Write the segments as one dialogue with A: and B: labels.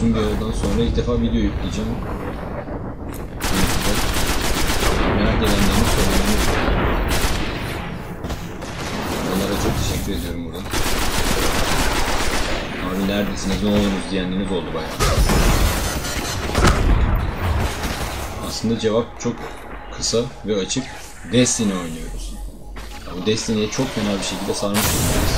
A: uzun bir aradan sonra ilk defa video yükleyeceğim. Merak edenlerin sorularını onlara çok teşekkür ediyorum buradan. Abi neredesiniz, ne oldunuz diyenleriniz oldu bayağı. Aslında cevap çok kısa ve açık. Destiny oynuyoruz. Bu Destiny'ye çok fena bir şekilde sarmış durumdayız.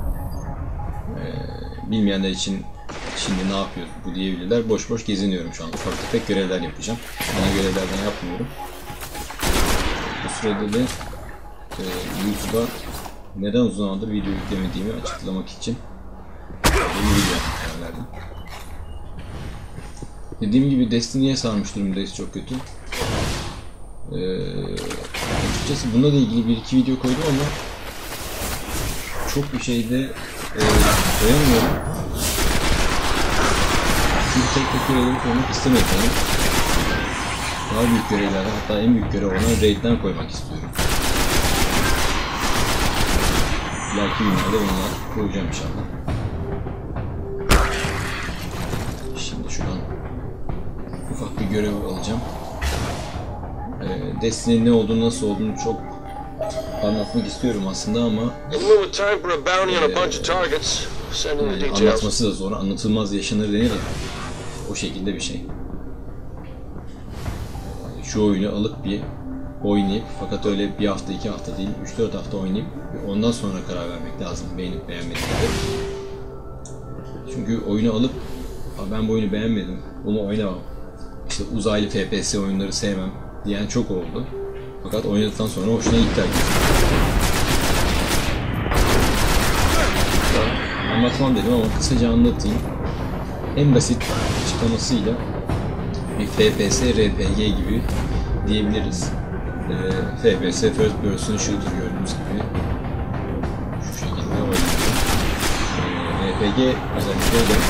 A: Bilmeyenler için şimdi ne yapıyoruz bu diyebilirler. Boş boş geziniyorum şu an. Ufak tefek görevler yapacağım. Bana görevlerden yapmıyorum. Bu sırada da YouTube'a neden uzun zamandır video yüklemediğimi açıklamak için bir video yapmaya verdim. Dediğim gibi Destiny'ye sarmış durumdayız, çok kötü. Açıkçası bununla da ilgili bir iki video koydum ama çok bir şeyde koyamıyorum. Çünkü tek görevleri koymak istemedim. Daha büyük görevlerden, hatta en büyük görev olan Raid'den koymak istiyorum. Belki günlerde onları koyacağım inşallah. Şimdi şuradan ufak bir görev alacağım. Destiny'nin ne olduğunu, nasıl olduğunu çok anlatmak istiyorum aslında ama anlatması da zor. Anlatılmaz yaşanır denir ya. O şekilde bir şey. Şu oyunu alıp bir oynayıp, fakat öyle bir hafta, 2 hafta değil, 3-4 hafta oynayıp ondan sonra karar vermek lazım beğenip beğenmediğini. Çünkü oyunu alıp ben bu oyunu beğenmedim, bunu oynamam, İşte uzaylı FPS oyunları sevmem diyen çok oldu. Fakat oynadıktan sonra hoşuna gitti herkes. Anlatmam dedim ama kısaca anlatayım. En basit açıklamasıyla bir FPS, RPG gibi diyebiliriz. FPS, First Person Shooter gördüğünüz gibi şu şekilde oynuyor. RPG özellikle de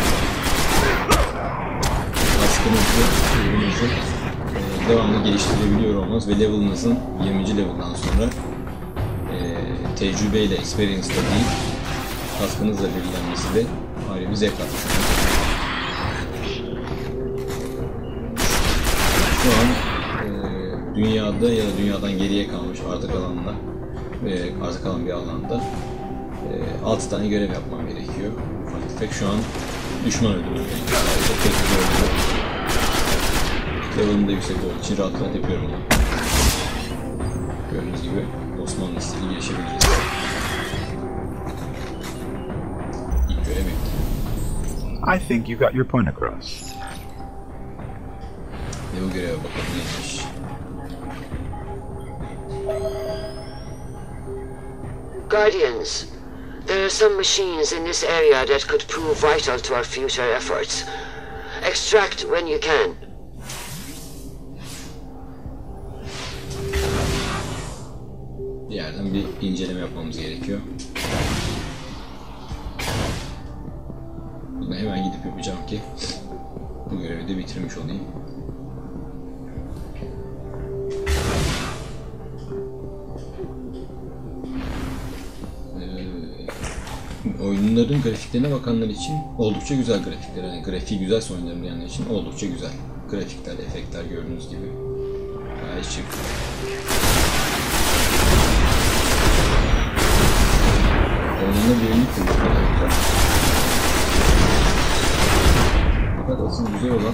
A: kaskınızı, ürününüzü devamlı geliştirebiliyor olmanız ve level'ınızın 20. level'dan sonra tecrübeyle, experience'la değil, kaskınızla belirlenmesi de ayrı bir zevk atmış. Şu an dünyada ya da dünyadan geriye kalmış artık kalan bir alanda 6 tane görev yapmam gerekiyor. Ufak tefek şu an düşman öldürmem gerekiyor. Level'ım da yüksek olduğu için rahat rahat yapıyorum onu. Gördüğünüz gibi Osmanlı stili gelişebiliriz. İlk görev bitti.
B: I think you got your point across.
A: Ve bu göreve bakalım neymiş.
C: Guardians, there are some machines in this area that could prove vital to our future efforts. Extract when you can.
A: Bir yerden bir inceleme yapmamız gerekiyor. Bunu hemen gidip yapacağım ki bu görevi de bitirmiş olayım. Oyunların grafiklerine bakanlar için oldukça güzel grafikler. Yani grafiği güzelse oyunların diyenler için oldukça güzel. Grafikler, efektler gördüğünüz gibi gayet şık. Oyunla birlik kırmışlar. Fakat asıl güzel olan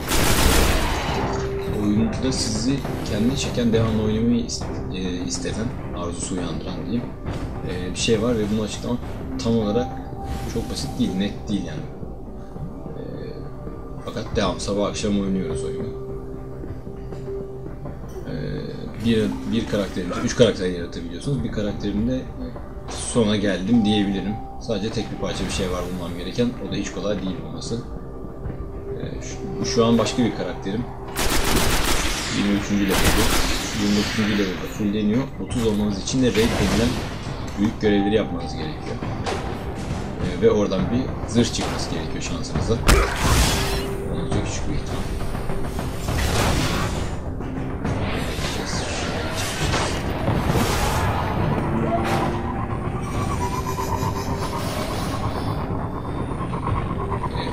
A: oyunda sizi kendine çeken, devamlı oynamayı isteten, arzusu uyandıran diyeyim bir şey var ve bunu açıklamak tam olarak çok basit değil, net değil yani. Fakat devam, sabah akşam oynuyoruz oyunu. Bir karakterinde 3 karakter yaratabiliyorsunuz. Bir karakterimde sona geldim diyebilirim. Sadece tek bir parça bir şey var bulmam gereken. O da hiç kolay değil olması. Şu an başka bir karakterim. 23. level'de. 29. level'de fullleniyor. 30 olmanız için de raid denilen büyük görevleri yapmanız gerekiyor. Ve oradan bir zırh çıkması gerekiyor şansınıza. Oldukça küçük bir ihtimal.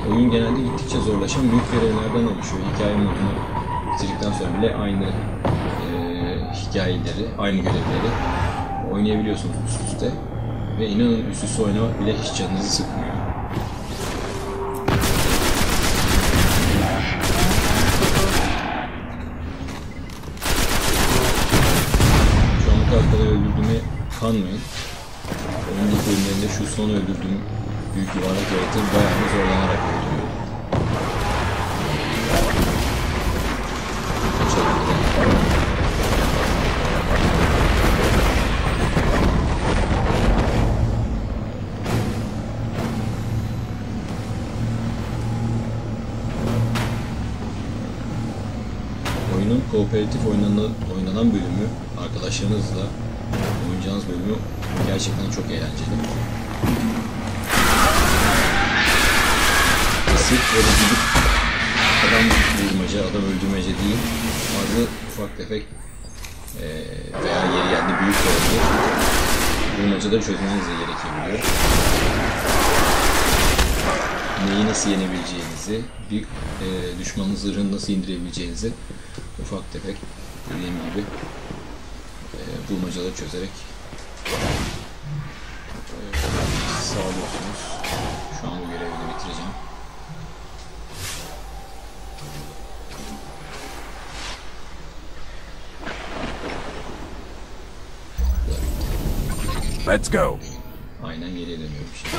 A: oyun genelde gittikçe zorlaşan büyük görevlerden oluşuyor. Hikaye modunu bitirdikten sonra bile aynı hikayeleri, aynı görevleri oynayabiliyorsunuz üst üste. Ve inanın üst üste oynamak bile hiç canınızı sıkmıyor. Şu an bu kadar kolay öldürdüğüme kanmayın. Oyun ilk bölümlerinde şu son öldürdüğüm büyük yuvarlak yaratığı bayağı bir zorlanarak öldürüyorum. Oyunun kooperatif oynanan bölümü, arkadaşlarınızla oynayacağınız bölümü gerçekten çok eğlenceli. Sırf böyle gidip adam vurmaca, adam öldürmece değil, bazı ufak tefek veya yeri geldi büyük olabilir, vurmacaları çözmeniz de gerekebiliyor. Neyi nasıl yenebileceğinizi, bir düşmanın zırhını nasıl indirebileceğinizi ufak tefek dediğim gibi bulmacaları çözerek sağlıyorsunuz. Şu an bu görevi de bitireceğim.
B: Let's go.
A: Aynen geriye dönüyorum şimdi.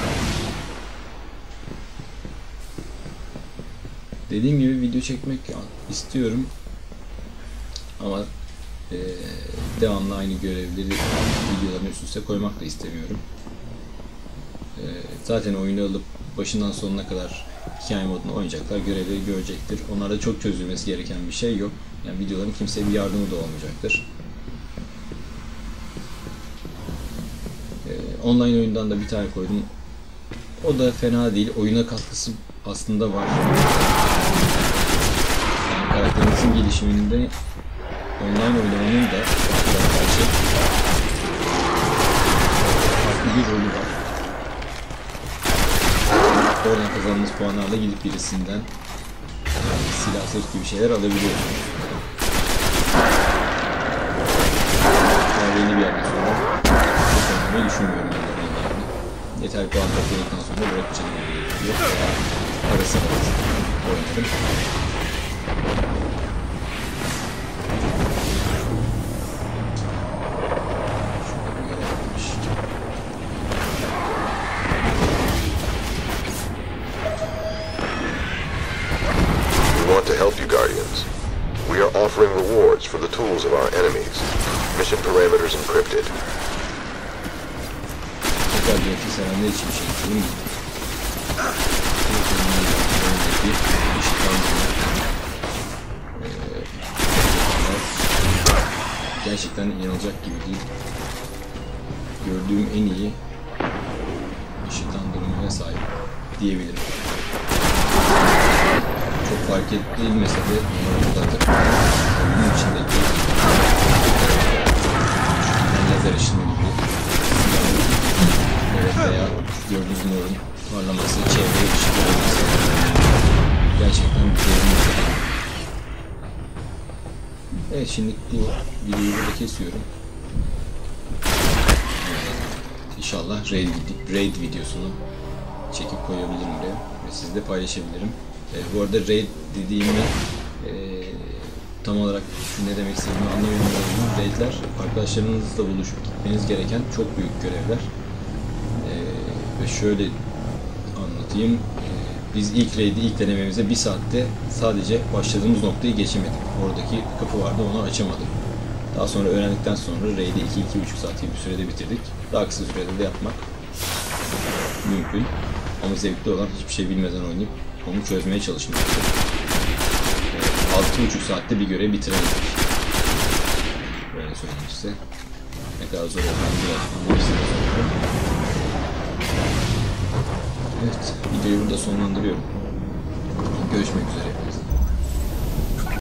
A: Dediğim gibi video çekmek istiyorum ama devamlı aynı görevleri videoların üst üste koymak da istemiyorum. Zaten oyunu alıp başından sonuna kadar hikaye modunu oynayacaklar, görevleri görecektir. Onlarda çok çözülmesi gereken bir şey yok. Yani videoların kimseye bir yardımı da olmayacaktır. Online oyundan da bir tane koydum. O da fena değil. Oyuna katkısı aslında var. Yani karakterinizin gelişiminde online oynamanın da karşı farklı bir rolü var. Oradan kazandığınız puanlarla gidip birisinden silah, sırt gibi şeyler alabiliyorsunuz. Ama belli bir yerden sonra çok oynamayı düşünmüyorum. Yeter puan topladıktan sonra bırakacağım diye arası oynadım.
D: We want to help you, Guardians. We are offering rewards for the tools of our enemies. Mission parameters encrypted.
A: Belki sevenler için bir şey değil mi? Gerçekten inanılacak gibi değil. Gördüğüm en iyi ışıklandırmaya sahip diyebilirim. Çok fark edilmese de oyunun içindeki lazer ışını gibi veya gördüğünüz nurun parlaması, çevreye ışık olması gerçekten güzel. Evet, şimdi bu videoyu burada kesiyorum. İnşallah raid videosunu çekip koyabilirim buraya ve sizle paylaşabilirim. Bu arada raid dediğimi tam olarak ne demek istediğimi anlayamıyorum. Raidler arkadaşlarınızla buluşup gitmeniz gereken çok büyük görevler. Ve şöyle anlatayım. Biz ilk raid'i, ilk denememize bir saatte sadece başladığımız noktayı geçemedik. Oradaki kapı vardı, onu açamadık. Daha sonra öğrendikten sonra raid'i 2-2,5 saat gibi bir sürede bitirdik. Daha kısa sürede de yapmak mümkün. Ama zevkli olan hiçbir şey bilmeden oynayıp onu çözmeye çalışmaktı. 6,5 saatte bir görev bitiremedik. Böyle söyleyeyim size. Ne kadar zor olduğunu biraz anlamışsınız. Evet, videoyu burada sonlandırıyorum. Görüşmek üzere.